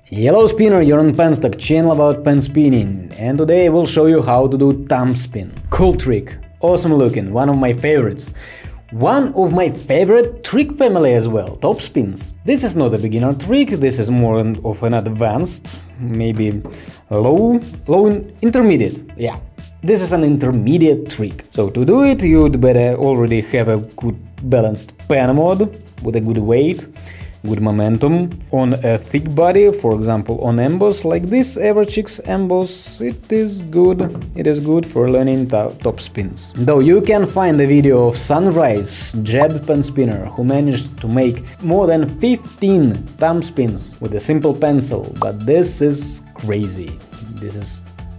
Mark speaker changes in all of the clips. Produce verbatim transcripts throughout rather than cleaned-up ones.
Speaker 1: Hello spinner, you're on Penstock, channel about pen spinning, and today I will show you how to do thumb spin. Cool trick, awesome looking, one of my favorites. One of my favorite trick family as well, top spins. This is not a beginner trick, this is more of an advanced, maybe low, low intermediate, yeah. This is an intermediate trick. So to do it, you'd better already have a good balanced pen mod with a good weight, good momentum on a thick body, for example on emboss like this Everchicks emboss. It is good, it is good for learning top spins. Though you can find a video of Sunrise jab pen spinner who managed to make more than fifteen thumb spins with a simple pencil, but this is crazy. This is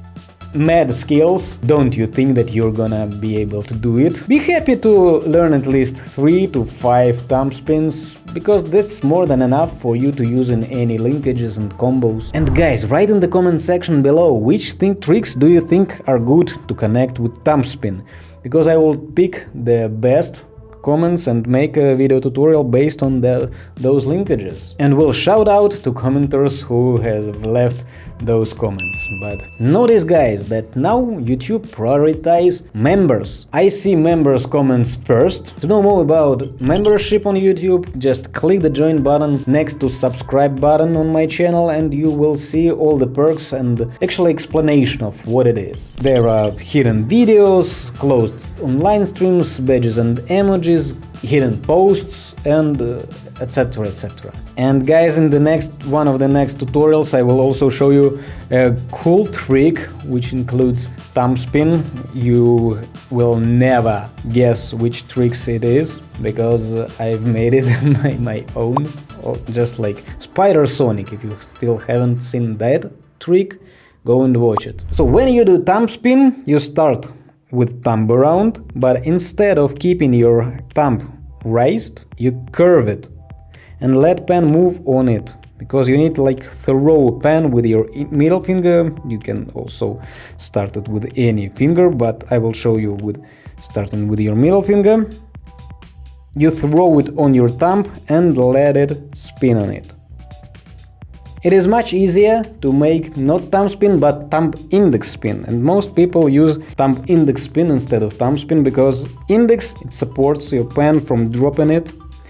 Speaker 1: mad skills. Don't you think that you're gonna be able to do it? Be happy to learn at least three to five thumb spins, because that's more than enough for you to use in any linkages and combos. And guys, write in the comment section below which th tricks do you think are good to connect with thumb spin, because I will pick the best comments and make a video tutorial based on the, those linkages. And we'll shout out to commenters who have left those comments. But notice guys that now YouTube prioritize members. I see members comments first. To know more about membership on YouTube, just click the join button next to subscribe button on my channel and you will see all the perks and actually explanation of what it is. There are hidden videos, closed online streams, badges and emojis, hidden posts, and uh, etc etc. And guys, in the next one of the next tutorials I will also show you a cool trick which includes thumb spin. You will never guess which tricks it is, because I've made it my, my own, just like Spider Sonic. If you still haven't seen that trick, go and watch it. So when you do thumb spin, you start with thumb around, but instead of keeping your thumb raised, you curve it and let pen move on it, because you need like throw a pen with your middle finger. You can also start it with any finger, but I will show you with starting with your middle finger. You throw it on your thumb and let it spin on it. It is much easier to make not thumb spin but thumb index spin, and most people use thumb index spin instead of thumb spin, because index it supports your pen from dropping it,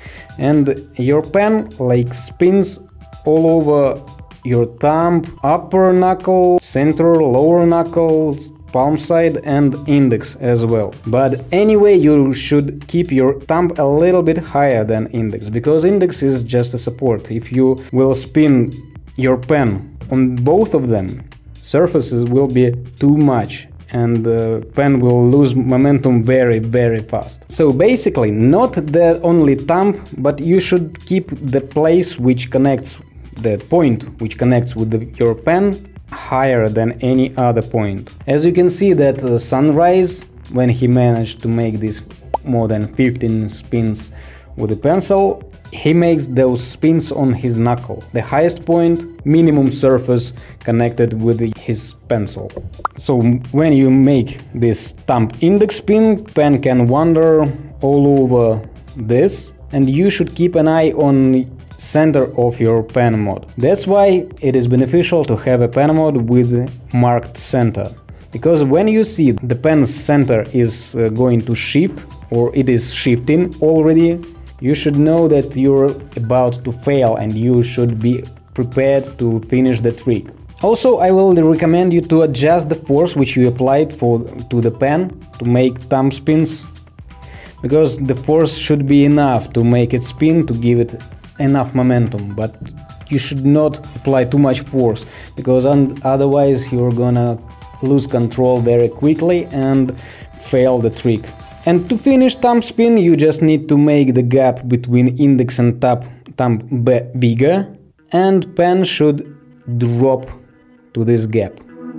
Speaker 1: and your pen like spins all over your thumb, upper knuckle, center, lower knuckle, palm side and index as well. But anyway, you should keep your thumb a little bit higher than index, because index is just a support. If you will spin your pen on both of them, surfaces will be too much and the pen will lose momentum very very fast. So basically not the only thumb, but you should keep the place which connects, the point which connects with the, your pen higher than any other point. As you can see that uh, Sunrise, when he managed to make this more than fifteen spins with the pencil, he makes those spins on his knuckle, the highest point, minimum surface connected with his pencil. So when you make this thumb index spin, pen can wander all over this, and you should keep an eye on center of your pen mod. That's why it is beneficial to have a pen mod with marked center, because when you see the pen's center is uh, going to shift, or it is shifting already, you should know that you're about to fail and you should be prepared to finish the trick. Also, I will recommend you to adjust the force which you applied for to the pen to make thumb spins, because the force should be enough to make it spin, to give it enough momentum, but you should not apply too much force, because otherwise you're gonna lose control very quickly and fail the trick. And to finish thumb spin, you just need to make the gap between index and thumb, thumb bigger, and pen should drop to this gap.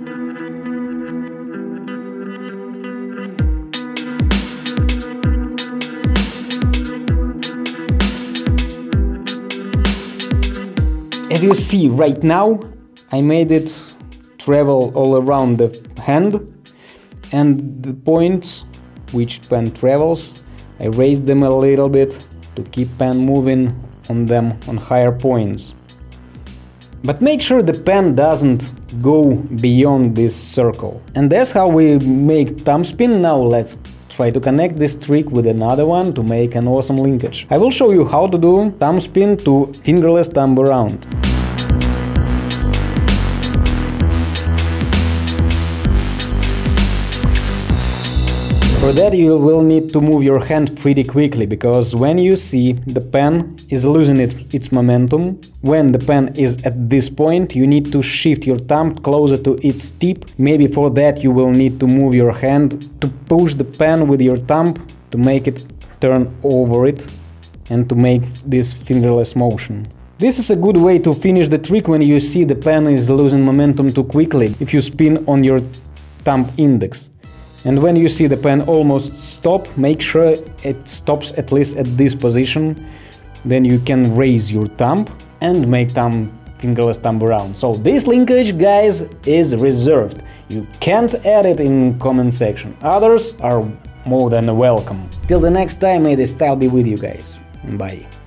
Speaker 1: As you see right now, I made it travel all around the hand, and the points which pen travels, I raised them a little bit to keep pen moving on them on higher points. But make sure the pen doesn't go beyond this circle. And that's how we make thumb spin. Now let's try to connect this trick with another one to make an awesome linkage. I will show you how to do thumb spin to fingerless thumb around. For that you will need to move your hand pretty quickly, because when you see the pen is losing it, its momentum, when the pen is at this point, you need to shift your thumb closer to its tip. Maybe for that you will need to move your hand to push the pen with your thumb to make it turn over it and to make this fingerless motion. This is a good way to finish the trick when you see the pen is losing momentum too quickly, if you spin on your thumb index. And when you see the pen almost stop, make sure it stops at least at this position. Then you can raise your thumb and make thumb fingerless thumb around. So this linkage, guys, is reserved. You can't add it in comment section. Others are more than welcome. Till the next time, may the style be with you guys. Bye.